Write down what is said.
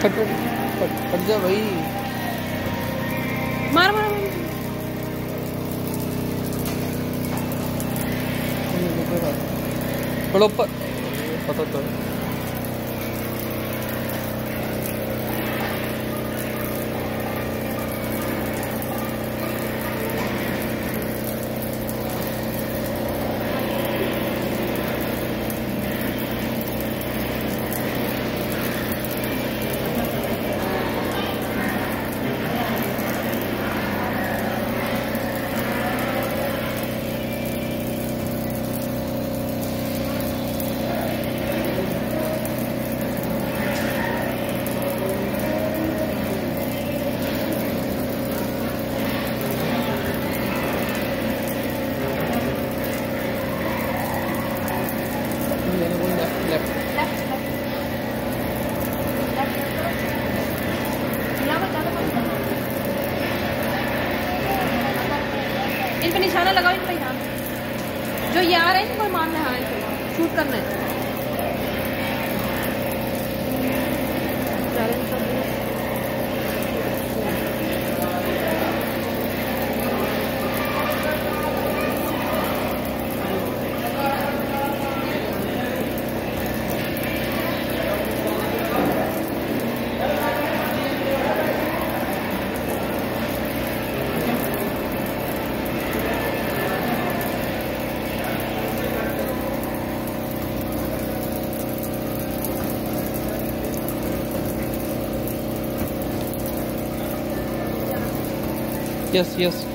फट जा भाई। मार मार थोड़ा ऊपर पता तो है। इन पे निशाना लगाओ, इन पे ध्यान। जो ये आ रहे हैं इनको मारना है, हाँ शूट करना है। Yes yes